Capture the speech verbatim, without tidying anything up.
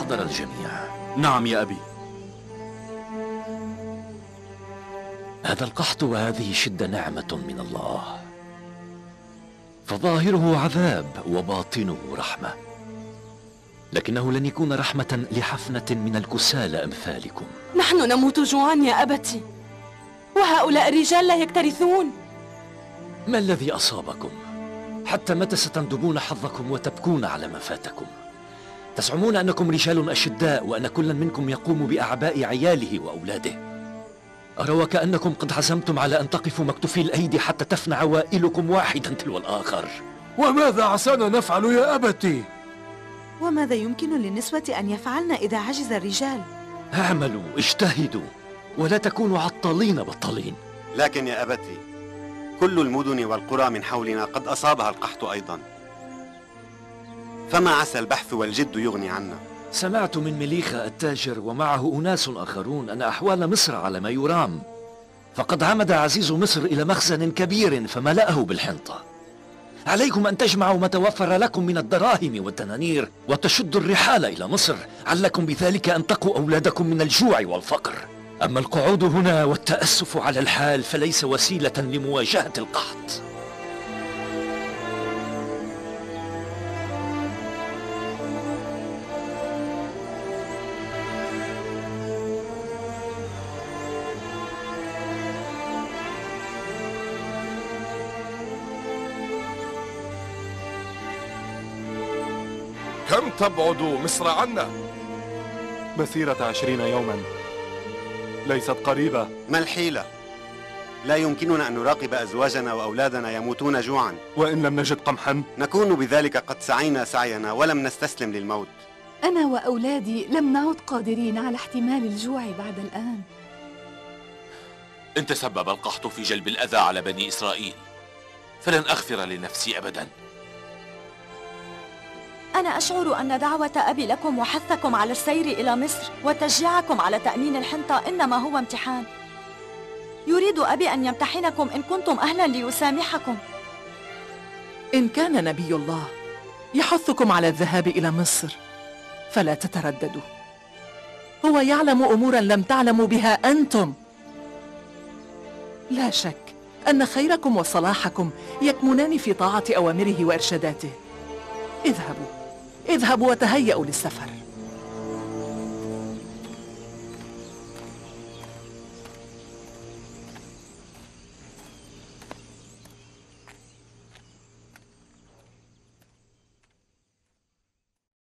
حضر الجميع. نعم يا أبي. هذا القحط وهذه الشدة نعمة من الله، فظاهره عذاب وباطنه رحمة، لكنه لن يكون رحمة لحفنة من الكسالى أمثالكم. نحن نموت جوعا يا أبتي، وهؤلاء الرجال لا يكترثون. ما الذي أصابكم؟ حتى متى ستندبون حظكم وتبكون على ما فاتكم؟ تزعمون أنكم رجال أشداء وأن كل منكم يقوم بأعباء عياله وأولاده. أرى وكأنكم قد عزمتم على أن تقفوا مكتوفي الأيدي حتى تفنى عوائلكم واحدا تلو الآخر. وماذا عسانا نفعل يا أبتي؟ وماذا يمكن للنسوة أن يفعلن إذا عجز الرجال؟ اعملوا، اجتهدوا، ولا تكونوا عطالين بطالين. لكن يا أبتي، كل المدن والقرى من حولنا قد أصابها القحط أيضا، فما عسى البحث والجد يغني عنا. سمعت من مليخة التاجر ومعه أناس آخرون أن أحوال مصر على ما يرام، فقد عمد عزيز مصر إلى مخزن كبير فملأه بالحنطة. عليكم أن تجمعوا ما توفر لكم من الدراهم والدنانير وتشدوا الرحال إلى مصر، علكم بذلك أن تقوا أولادكم من الجوع والفقر. أما القعود هنا والتأسف على الحال فليس وسيلة لمواجهة القحط. كم تبعد مصر عنا؟ مسيرة عشرين يوما، ليست قريبة. ما الحيلة؟ لا يمكننا أن نراقب أزواجنا وأولادنا يموتون جوعا. وإن لم نجد قمحا؟ نكون بذلك قد سعينا سعينا ولم نستسلم للموت. أنا وأولادي لم نعد قادرين على احتمال الجوع بعد الآن. إن تسبب القحط في جلب الأذى على بني إسرائيل فلن أغفر لنفسي أبدا. أنا أشعر أن دعوة أبي لكم وحثكم على السير إلى مصر وتشجيعكم على تأمين الحنطة إنما هو امتحان. يريد أبي أن يمتحنكم إن كنتم أهلا ليسامحكم. إن كان نبي الله يحثكم على الذهاب إلى مصر فلا تترددوا، هو يعلم أمورا لم تعلموا بها أنتم. لا شك أن خيركم وصلاحكم يكمنان في طاعة أوامره وإرشاداته. اذهبوا اذهبوا وتهيأوا للسفر.